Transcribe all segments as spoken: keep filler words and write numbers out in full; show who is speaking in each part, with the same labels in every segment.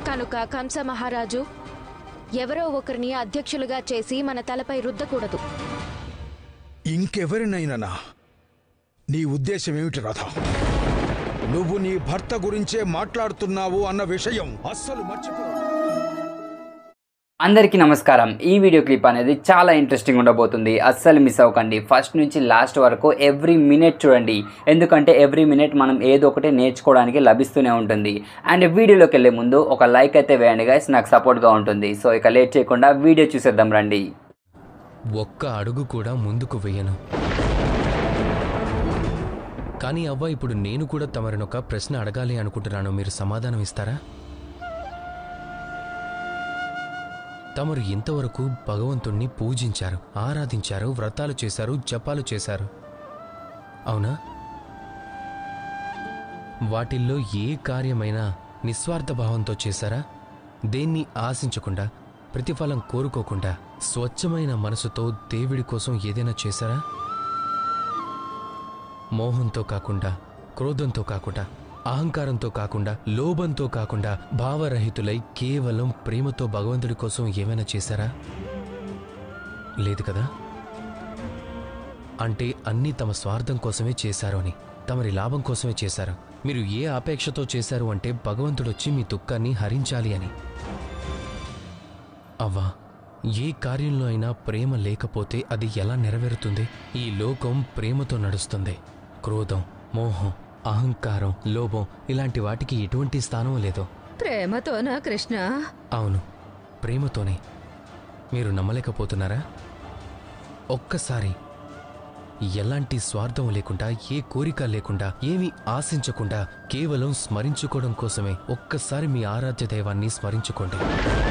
Speaker 1: కనుక కంస మహారాజు ఎవరో ఒకరిని అధ్యక్షులుగా చేసి మన తలపై రుద్దకూడదు.
Speaker 2: ఇంకెవరినైనా? నీ ఉద్దేశం ఏమిటి రాధా? నువ్వు నీ భర్త గురించే మాట్లాడుతున్నావు అన్న విషయం అస్సలు మర్చిపో.
Speaker 3: అందరికీ నమస్కారం. ఈ వీడియో క్లిప్ అనేది చాలా ఇంట్రెస్టింగ్ ఉండబోతుంది, అస్సలు మిస్ అవ్వకండి. ఫస్ట్ నుంచి లాస్ట్ వరకు ఎవ్రీ మినిట్ చూడండి, ఎందుకంటే ఎవ్రీ మినిట్ మనం ఏదో ఒకటి నేర్చుకోవడానికి లభిస్తూనే ఉంటుంది. అండ్ వీడియోలోకి వెళ్ళే ముందు ఒక లైక్ అయితే వేయండి గైస్, నాకు సపోర్ట్గా ఉంటుంది. సో ఇక లేట్ చేయకుండా వీడియో చూసేద్దాం రండి.
Speaker 4: ఒక్క అడుగు కూడా ముందుకు వేయను. కానీ అవ్వ, ఇప్పుడు నేను కూడా తమరినొక ప్రశ్న అడగాలి అనుకుంటున్నాను, మీరు సమాధానం ఇస్తారా? తమరు ఇంతవరకు భగవంతుణ్ణి పూజించారు, ఆరాధించారు, వ్రతాలు చేశారు, జపాలు చేశారు, అవునా? వాటిల్లో ఏ కార్యమైనా నిస్వార్థ భావంతో చేశారా? దేన్ని ఆశించకుండా, ప్రతిఫలం కోరుకోకుండా, స్వచ్ఛమైన మనసుతో దేవుడి కోసం ఏదైనా చేశారా? మోహంతో కాకుండా, క్రోధంతో కాకుండా, అహంకారంతో కాకుండా, లోభంతో కాకుండా, భావరహితులై కేవలం ప్రేమతో భగవంతుడి కోసం ఏమైనా చేశారా? లేదు కదా? అంటే అన్నీ తమ స్వార్థం కోసమే చేశారు అని, తమరి లాభం కోసమే చేశారు. మీరు ఏ అపేక్షతో చేశారు అంటే భగవంతుడొచ్చి మీ దుఃఖాన్ని హరించాలి అని. అవ్వా, ఏ కార్యంలో అయినా ప్రేమ లేకపోతే అది ఎలా నెరవేరుతుంది? ఈ లోకం ప్రేమతో నడుస్తుంది. క్రోధం, మోహం, అహంకారం, లోభం ఇలాంటి వాటికి ఎటువంటి స్థానం లేదు.
Speaker 1: ప్రేమతోనా కృష్ణ?
Speaker 4: అవును, ప్రేమతోనే. మీరు నమ్మలేకపోతున్నారా? ఒక్కసారి ఎలాంటి స్వార్థం లేకుండా, ఏ కోరిక లేకుండా, ఏమీ ఆశించకుండా, కేవలం స్మరించుకోవడం కోసమే ఒక్కసారి మీ ఆరాధ్య దైవాన్ని స్మరించుకోండి.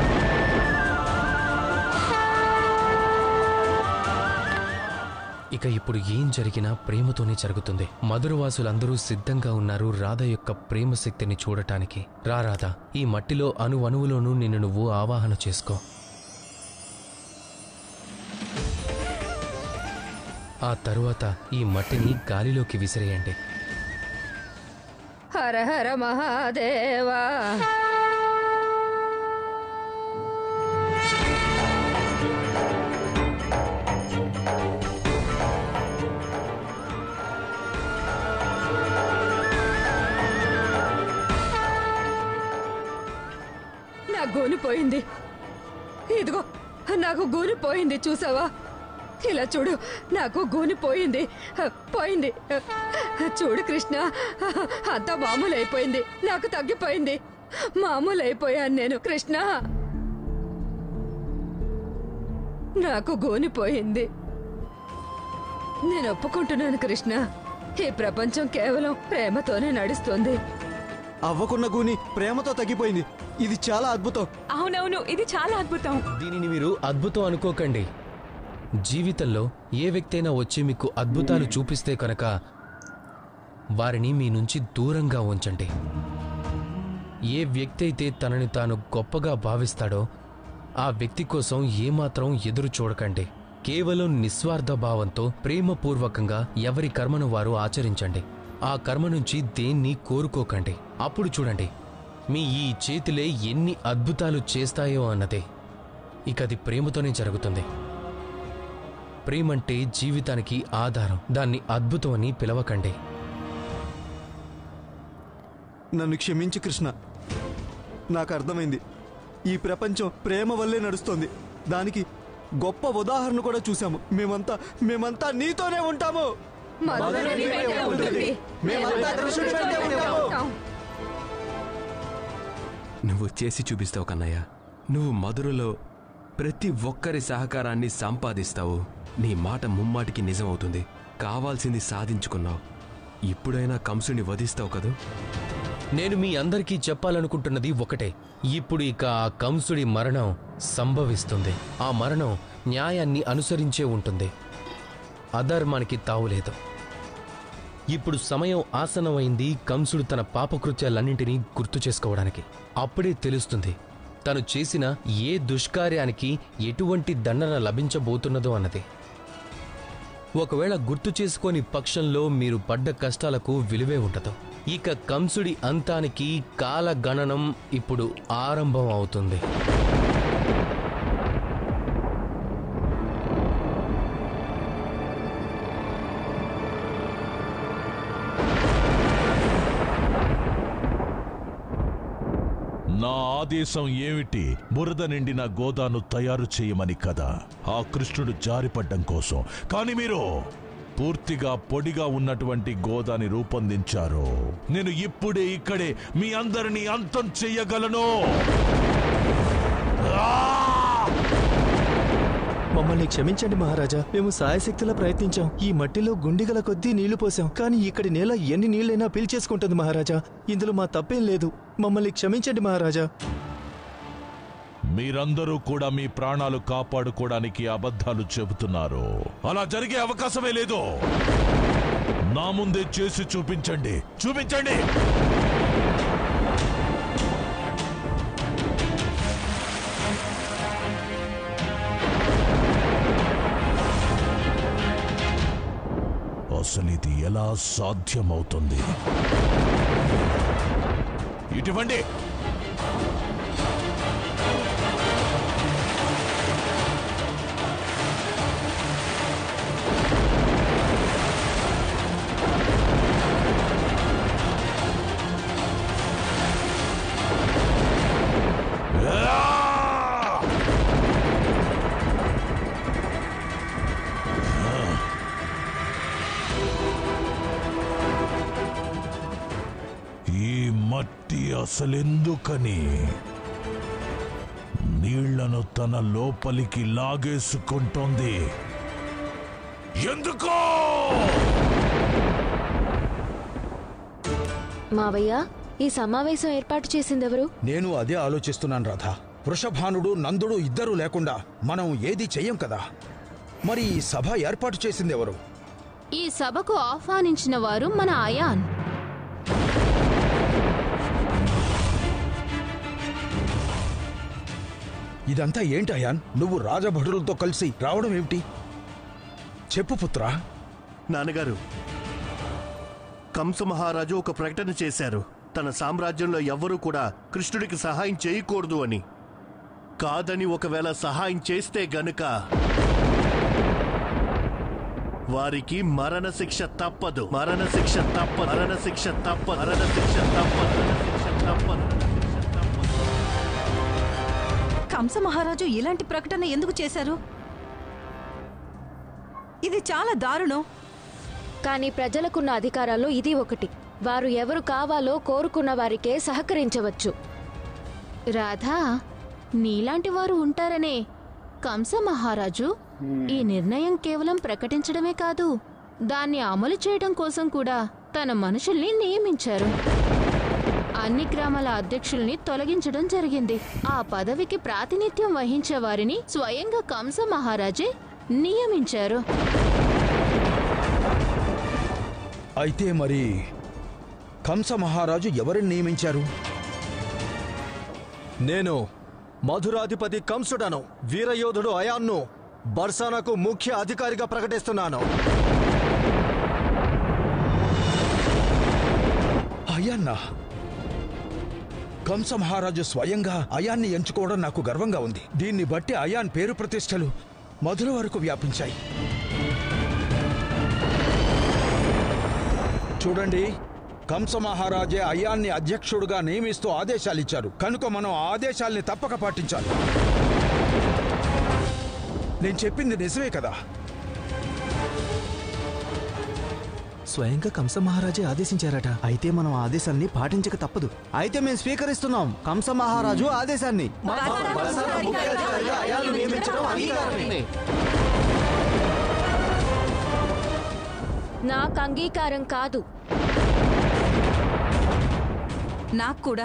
Speaker 4: ఇక ఇప్పుడు ఏం జరిగినా ప్రేమతోనే జరుగుతుంది. మధురవాసులందరూ సిద్ధంగా ఉన్నారు రాధ యొక్క ప్రేమ శక్తిని చూడటానికి. రా రాధ, ఈ మట్టిలో అణు అణువులోనూ నిన్ను నువ్వు ఆవాహన చేసుకో. ఆ తరువాత ఈ మట్టిని గాలిలోకి విసిరేయండి.
Speaker 1: హర హర మహాదేవా. నా గోని పోయింది. ఇదిగో నాకు గోని పోయింది, చూసావా? ఇలా చూడు, నాకు గోని పోయింది పోయింది చూడు కృష్ణ, అంతా మామూలు అయిపోయింది. నాకు తగ్గిపోయింది, మామూలు అయిపోయాను నేను కృష్ణ. నాకు గోని పోయింది. నేను ఒప్పుకుంటున్నాను కృష్ణ, ఈ ప్రపంచం కేవలం ప్రేమతోనే నడుస్తుంది.
Speaker 5: అవ్వకున్న గూని ప్రేమతో తగ్గిపోయింది. ఇది చాలా అద్భుతం.
Speaker 1: అవునవును, ఇది చాలా అద్భుతం.
Speaker 4: దీనిని మీరు అద్భుతం అనుకోకండి. జీవితంలో ఏ వ్యక్తి అయినా వచ్చి మీకు అద్భుతాలు చూపిస్తే కనుక వారిని మీ నుంచి దూరంగా ఉంచండి. ఏ వ్యక్తి అయితే తనని తాను గొప్పగా భావిస్తాడో ఆ వ్యక్తి కోసం ఏమాత్రం ఎదురు చూడకండి. కేవలం నిస్వార్థ భావంతో ప్రేమపూర్వకంగా ఎవరి కర్మను వారు ఆచరించండి. ఆ కర్మ నుంచి దేన్ని కోరుకోకండి. అప్పుడు చూడండి, మీ ఈ చేతులే ఎన్ని అద్భుతాలు చేస్తాయో అన్నదే. ఇక అది ప్రేమతోనే జరుగుతుంది. ప్రేమంటే జీవితానికి ఆధారం. దాన్ని అద్భుతం అని పిలవకండి.
Speaker 5: నన్ను క్షమించు కృష్ణ, నాకు అర్థమైంది. ఈ ప్రపంచం ప్రేమ వల్లే నడుస్తోంది. దానికి గొప్ప ఉదాహరణ కూడా చూసాము. మేమంతా మేమంతా నీతోనే ఉంటాము.
Speaker 6: నువ్వు చేసి చూపిస్తావు కన్నయ్య. నువ్వు మధురలో ప్రతి ఒక్కరి సహకారాన్ని సంపాదిస్తావు. నీ మాట ముమ్మాటికి నిజమవుతుంది. కావాల్సింది సాధించుకున్నావు. ఇప్పుడైనా కంసుని వధిస్తావు కదూ?
Speaker 4: నేను మీ అందరికీ చెప్పాలనుకుంటున్నది ఒకటే. ఇప్పుడు ఇక ఆ కంసుడి మరణం సంభవిస్తుంది. ఆ మరణం న్యాయాన్ని అనుసరించే ఉంటుంది. అధర్మానికి తావులేదు. ఇప్పుడు సమయం ఆసన్నమైంది కంసుడు తన పాపకృత్యాలన్నింటినీ గుర్తు చేసుకోవడానికి. అప్పుడే తెలుస్తుంది తను చేసిన ఏ దుష్కార్యానికి ఎటువంటి దండన లభించబోతున్నదో అన్నది. ఒకవేళ గుర్తు చేసుకోని పక్షంలో మీరు పడ్డ కష్టాలకు విలువే ఉండదు. ఇక కంసుడి అంతానికి కాలగణనం ఇప్పుడు ఆరంభం అవుతుంది.
Speaker 7: నా ఆదేశం ఏమిటి? బురద నిండిన గోదాను తయారు చేయమని కదా ఆ కృష్ణుడు జారిపడ్డం కోసం. కానీ మీరు పూర్తిగా పొడిగా ఉన్నటువంటి గోదాని రూపొందించారు. నేను ఇప్పుడే ఇక్కడే మీ అందరినీ అంతం చెయ్యగలను.
Speaker 5: మమ్మల్ని క్షమించండి మహారాజా, మేము సాయశక్తిలా ప్రయత్నించాం. ఈ మట్టిలో గుండిగల కొద్దీ నీళ్లు పోసాం, కానీ ఇక్కడి నేల ఎన్ని నీళ్లైనా పీల్చేసుకుంటుంది మహారాజా. ఇందులో మా తప్పేం లేదు. మమ్మల్ని క్షమించండి మహారాజా.
Speaker 7: మీరందరూ కూడా మీ ప్రాణాలు కాపాడుకోవడానికి అబద్ధాలు చెబుతున్నారు. అలా జరిగే అవకాశమే లేదు. నా ముందే చేసి చూపించండి, చూపించండి. అసలు ఇది ఎలా సాధ్యమవుతుంది? ఇటువంటి అసలెందుకని నీళ్లను తన లోపలికి లాగేసుకుంటోంది? ఎందుకో?
Speaker 8: మావయ్య, ఈ సమావేశం ఏర్పాటు చేసిందెవరు?
Speaker 2: నేను అదే ఆలోచిస్తున్నాను రాధా. వృషభానుడు, నందుడు ఇద్దరూ లేకుండా మనం ఏది చెయ్యం కదా. మరి ఈ సభ ఏర్పాటు చేసిందెవరు?
Speaker 9: ఈ సభకు ఆహ్వానించిన వారు మన అయాన్.
Speaker 2: ఇదంతా ఏంటి అయాన్? నువ్వు రాజభటులతో కలిసి రావడం ఏమిటి? చెప్పు పుత్రా.
Speaker 10: నాన్నగారు, కంస మహారాజు ఒక ప్రకటన చేశారు. తన సామ్రాజ్యంలో ఎవ్వరూ కూడా కృష్ణుడికి సహాయం చేయకూడదు అని. కాదని ఒకవేళ సహాయం చేస్తే గనుక వారికి మరణ శిక్ష తప్పదు. మరణ శిక్ష తప్పదు. మరణ శిక్ష తప్పదు. మరణ శిక్ష తప్పదు. మరణ శిక్ష తప్పదు.
Speaker 11: కంస మహారాజు ఇలాంటి ప్రకటన ఎందుకు చేశారు? ఇది చాలా దారుణం.
Speaker 8: కానీ ప్రజలకున్న అధికారాల్లో ఇది ఒకటి. వారు ఎవరు కావాలో కోరుకున్న వారికే సహకరించవచ్చు.
Speaker 9: రాధా, నీలాంటి వారు ఉంటారనే కంస మహారాజు ఈ నిర్ణయం కేవలం ప్రకటించడమే కాదు, దాన్ని అమలు చేయడం కోసం కూడా తన మనుషుల్ని నియమించారు. అన్ని గ్రామాల అధ్యక్షుల్ని తొలగించడం జరిగింది. ఆ పదవికి ప్రాతినిధ్యం వహించే వారిని స్వయంగా కంస మహారాజే నియమించారు.
Speaker 2: అయితే మరి కంస మహారాజు ఎవరిని నియమించారు?
Speaker 5: నేను మధురాధిపతి కంసుడను వీరయోధుడు అయాన్ను బర్సానాకు ముఖ్య అధికారిగా ప్రకటిస్తున్నాను.
Speaker 2: అయాన్నా? కంస మహారాజు స్వయంగా అయాన్ని ఎంచుకోవడం నాకు గర్వంగా ఉంది. దీన్ని బట్టి అయాన్ పేరు ప్రతిష్టలు మధుర వరకు వ్యాపించాయి. చూడండి, కంస మహారాజే అయాన్ని అధ్యక్షుడుగా నియమిస్తూ ఆదేశాలిచ్చారు. కనుక మనం ఆ ఆదేశాల్ని తప్పక పాటించాలి. నేను చెప్పింది నిజమే కదా?
Speaker 5: స్వయంగా కంస మహారాజే ఆదేశించారట. అయితే మనం ఆదేశాన్ని పాటించక తప్పదు. అయితే మేము స్వీకరిస్తున్నాం కంస మహారాజు ఆదేశాన్ని.
Speaker 8: నాకు అంగీకారం కాదు.
Speaker 11: నాకు కూడా.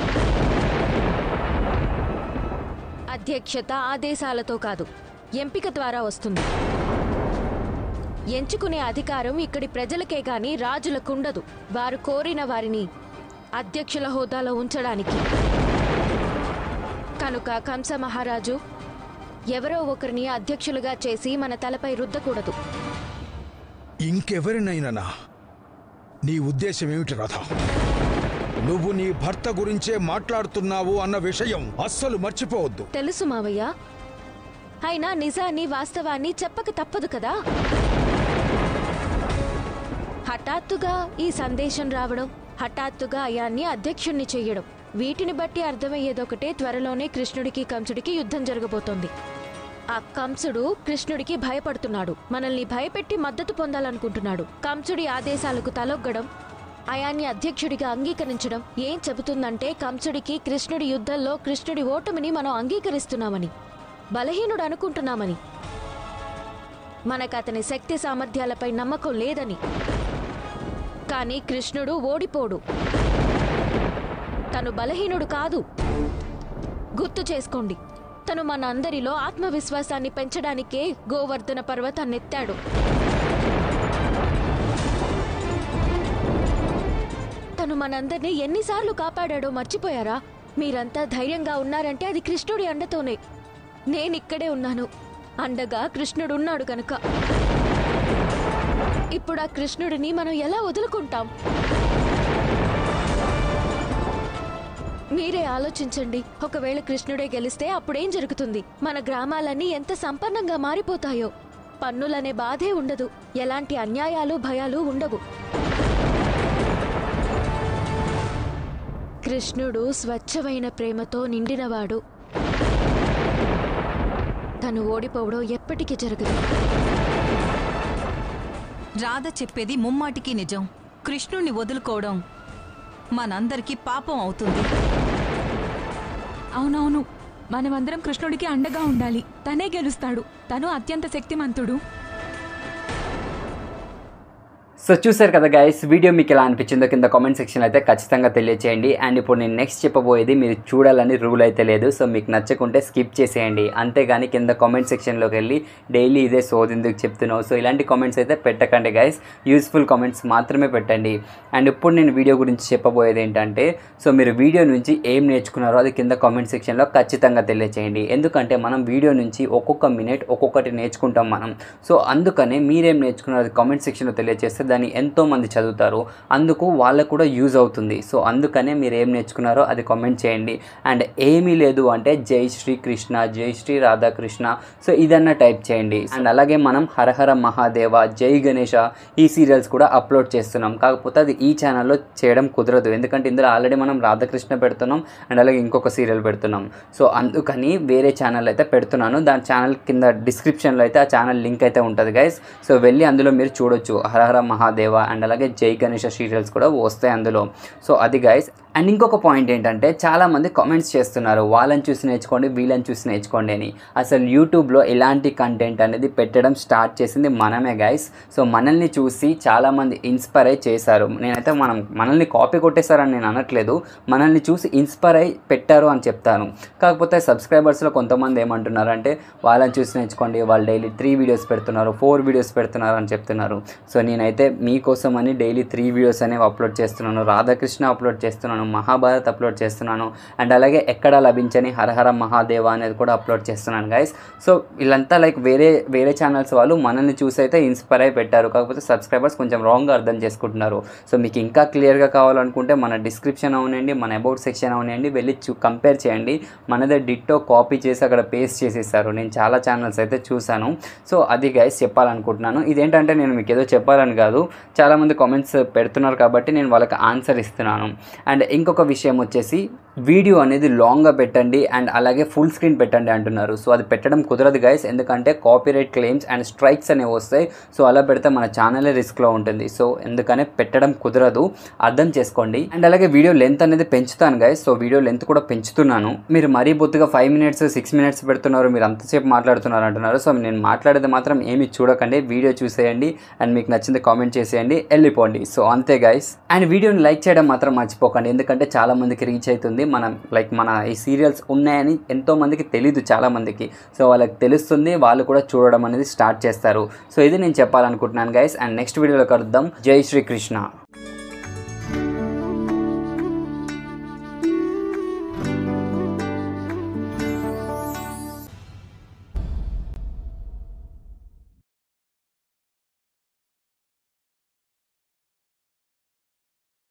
Speaker 8: అధ్యక్షత ఆదేశాలతో కాదు, ఎంపిక ద్వారా వస్తుంది. ఎంచుకునే అధికారం ఇక్కడి ప్రజలకే గాని రాజులకుండదు. వారు కోరిన వారిని అధ్యక్షుల హోదాలో ఉంచడానికి. కనుక కంస మహారాజు ఎవరో ఒకరిని అధ్యక్షులుగా చేసి మన తలపై రుద్దకూడదు.
Speaker 2: ఇంకెవరినైనా నీ ఉద్దేశం ఏమిటి రాధా? నువ్వు నీ భర్త గురించే మాట్లాడుతున్నావు అన్న విషయం అస్సలు మర్చిపోవద్దు.
Speaker 8: తెలుసు మావయ్య, అయినా నిజాన్ని వాస్తవాన్ని చెప్పక తప్పదు కదా. హఠాత్తుగా ఈ సందేశం రావడం, హఠాత్తుగా అయాన్ని అధ్యక్షుణ్ణి చెయ్యడం, వీటిని బట్టి అర్థమయ్యేదొకటే, త్వరలోనే కృష్ణుడికి కంసుడికి యుద్ధం జరగబోతోంది. ఆ కంసుడు కృష్ణుడికి భయపడుతున్నాడు, మనల్ని భయపెట్టి మద్దతు పొందాలనుకుంటున్నాడు. కంసుడి ఆదేశాలకు తలొగ్గడం, అయాన్ని అధ్యక్షుడిగా అంగీకరించడం ఏం చెబుతుందంటే కంసుడికి కృష్ణుడి యుద్ధంలో కృష్ణుడి ఓటమిని మనం అంగీకరిస్తున్నామని, బలహీనుడు అనుకుంటున్నామని, మనకు అతని శక్తి సామర్థ్యాలపై నమ్మకం లేదని. కానీ కృష్ణుడు ఓడిపోడు, తను బలహీనుడు కాదు. గుర్తు చేసుకోండి, తను మన అందరిలో ఆత్మవిశ్వాసాన్ని పెంచడానికే గోవర్ధన పర్వతాన్నెత్తాడు. తను మనందరినీ ఎన్నిసార్లు కాపాడాడో మర్చిపోయారా? మీరంతా ధైర్యంగా ఉన్నారంటే అది కృష్ణుడి అండతోనే. నేనిక్కడే ఉన్నాను, అండగా కృష్ణుడున్నాడు కనుక. ఇప్పుడు ఆ కృష్ణుడిని మనం ఎలా వదులుకుంటాం? మీరే ఆలోచించండి. ఒకవేళ కృష్ణుడే గెలిస్తే అప్పుడేం జరుగుతుంది? మన గ్రామాలన్నీ ఎంత సంపన్నంగా మారిపోతాయో. పన్నులనే బాధే ఉండదు, ఎలాంటి అన్యాయాలు భయాలు ఉండవు. కృష్ణుడు స్వచ్ఛమైన ప్రేమతో నిండినవాడు. తను ఓడిపోవడం ఎప్పటికీ జరగదు.
Speaker 11: రాధ చెప్పేది ముమ్మాటికి నిజం. కృష్ణుణ్ణి వదులుకోవడం మనందరికీ పాపం అవుతుంది.
Speaker 12: అవునవును, మనమందరం కృష్ణుడికి అండగా ఉండాలి. తనే గెలుస్తాడు, తను అత్యంత శక్తిమంతుడు.
Speaker 3: సో చూసారు కదా గైస్, వీడియో మీకు ఎలా అనిపించిందో కింద కామెంట్ సెక్షన్లో అయితే ఖచ్చితంగా తెలియచేయండి. అండ్ ఇప్పుడు నేను నెక్స్ట్ చెప్పబోయేది మీరు చూడాలని రూల్ అయితే లేదు, సో మీకు నచ్చకుంటే స్కిప్ చేసేయండి. అంతేగాని కింద కామెంట్ సెక్షన్లోకి వెళ్ళి డైలీ ఇదే సోది ఎందుకు చెప్తున్నావు, సో ఇలాంటి కామెంట్స్ అయితే పెట్టకండి గైస్. యూస్ఫుల్ కామెంట్స్ మాత్రమే పెట్టండి. అండ్ ఇప్పుడు నేను వీడియో గురించి చెప్పబోయేది ఏంటంటే, సో మీరు వీడియో నుంచి ఏం నేర్చుకున్నారో అది కింద కామెంట్ సెక్షన్లో ఖచ్చితంగా తెలియచేయండి. ఎందుకంటే మనం వీడియో నుంచి ఒక్కొక్క మినిట్ ఒక్కొక్కటి నేర్చుకుంటాం మనం. సో అందుకనే మీరేం నేర్చుకున్నారో అది కామెంట్ సెక్షన్లో తెలియజేస్తే దాన్ని ఎంతోమంది చదువుతారు, అందుకు వాళ్ళకు కూడా యూజ్ అవుతుంది. సో అందుకనే మీరు ఏం నేర్చుకున్నారో అది కామెంట్ చేయండి. అండ్ ఏమీ లేదు అంటే జై శ్రీ కృష్ణ, జై శ్రీ రాధాకృష్ణ, సో ఇదన్నా టైప్ చేయండి. అండ్ అలాగే మనం హరహర మహాదేవ, జై గణేష ఈ సీరియల్స్ కూడా అప్లోడ్ చేస్తున్నాం. కాకపోతే అది ఈ ఛానల్లో చేయడం కుదరదు, ఎందుకంటే ఇందులో ఆల్రెడీ మనం రాధాకృష్ణ పెడుతున్నాం అండ్ అలాగే ఇంకొక సీరియల్ పెడుతున్నాం. సో అందుకని వేరే ఛానల్ అయితే పెడుతున్నాను. దాని ఛానల్ కింద డిస్క్రిప్షన్లో అయితే ఆ ఛానల్ లింక్ అయితే ఉంటుంది గైస్. సో వెళ్ళి అందులో మీరు చూడొచ్చు. హరహర మహాదేవ అండ్ అలాగే జై గణేష సీరియల్స్ కూడా వస్తాయి అందులో. సో అది గైస్. అండ్ ఇంకొక పాయింట్ ఏంటంటే చాలామంది కామెంట్స్ చేస్తున్నారు, వాళ్ళని చూసి నేర్చుకోండి, వీళ్ళని చూసి నేర్చుకోండి అని. అసలు యూట్యూబ్లో ఇలాంటి కంటెంట్ అనేది పెట్టడం స్టార్ట్ చేసింది మనమే గైస్. సో మనల్ని చూసి చాలామంది ఇన్స్పైర్ అయి చేశారు. నేనైతే మనం మనల్ని కాపీ కొట్టేశారని నేను అనట్లేదు, మనల్ని చూసి ఇన్స్పైర్ అయి పెట్టారు అని చెప్తాను. కాకపోతే సబ్స్క్రైబర్స్లో కొంతమంది ఏమంటున్నారంటే వాళ్ళని చూసి నేర్చుకోండి, వాళ్ళు డైలీ త్రీ వీడియోస్ పెడుతున్నారు, ఫోర్ వీడియోస్ పెడుతున్నారు అని చెప్తున్నారు. సో నేనైతే మీకోసం అని డైలీ త్రీ వీడియోస్ అనేవి అప్లోడ్ చేస్తున్నాను. రాధాకృష్ణ అప్లోడ్ చేస్తున్నాను, మహాభారత్ అప్లోడ్ చేస్తున్నాను, అండ్ అలాగే ఎక్కడ లభించని హరహర మహాదేవ అనేది కూడా అప్లోడ్ చేస్తున్నాను గైస్. సో వీళ్ళంతా లైక్ వేరే వేరే ఛానల్స్ వాళ్ళు మనల్ని చూసి అయితే ఇన్స్పైర్ అయి పెట్టారు. కాకపోతే సబ్స్క్రైబర్స్ కొంచెం రాంగ్గా అర్థం చేసుకుంటున్నారు. సో మీకు ఇంకా క్లియర్గా కావాలనుకుంటే మన డిస్క్రిప్షన్ అవునండి, మన అబౌట్ సెక్షన్ అవునండి, వెళ్ళి చూ కంపేర్ చేయండి. మనదే డిట్టో కాపీ చేసి అక్కడ పేస్ట్ చేసేసారు. నేను చాలా ఛానల్స్ అయితే చూశాను. సో అది గైస్ చెప్పాలనుకుంటున్నాను. ఇదేంటంటే నేను మీకు ఏదో చెప్పాలని కాదు, చాలామంది కామెంట్స్ పెడుతున్నారు కాబట్టి నేను వాళ్ళకి ఆన్సర్ ఇస్తున్నాను. అండ్ ఇంకొక విషయం వచ్చేసి వీడియో అనేది లాంగ్గా పెట్టండి అండ్ అలాగే ఫుల్ స్క్రీన్ పెట్టండి అంటున్నారు. సో అది పెట్టడం కుదరదు గైస్, ఎందుకంటే కాపీరైట్ క్లెయిమ్స్ అండ్ స్ట్రైక్స్ అనేవి వస్తాయి. సో అలా పెడితే మన ఛానలే రిస్క్లో ఉంటుంది. సో ఎందుకనే పెట్టడం కుదరదు, అర్థం చేసుకోండి. అండ్ అలాగే వీడియో లెంత్ అనేది పెంచుతాను గైస్. సో వీడియో లెంత్ కూడా పెంచుతున్నాను. మీరు మరీ బొత్తుగా ఫైవ్ మినిట్స్ సిక్స్ మినిట్స్ పెడుతున్నారు, మీరు అంతసేపు మాట్లాడుతున్నారు అంటున్నారు. సో నేను మాట్లాడేది మాత్రం ఏమి చూడకండి, వీడియో చూసేయండి అండ్ మీకు నచ్చింది కామెంట్ చేసేయండి, వెళ్ళిపోండి. సో అంతే గైస్. అండ్ వీడియోని లైక్ చేయడం మాత్రం మర్చిపోకండి, ఎందుకంటే చాలా మందికి రీచ్ అవుతుంది. మనం లైక్ మన ఈ సీరియల్స్ ఉన్నాయని ఎంతో మందికి తెలీదు చాలా మందికి. సో వాళ్ళకి తెలుస్తుంది, వాళ్ళు కూడా చూడడం అనేది స్టార్ట్ చేస్తారు. సో ఇది నేను చెప్పాలనుకుంటున్నాను గైస్. అండ్ నెక్స్ట్ వీడియోలో కలుద్దాం. జై శ్రీకృష్ణ.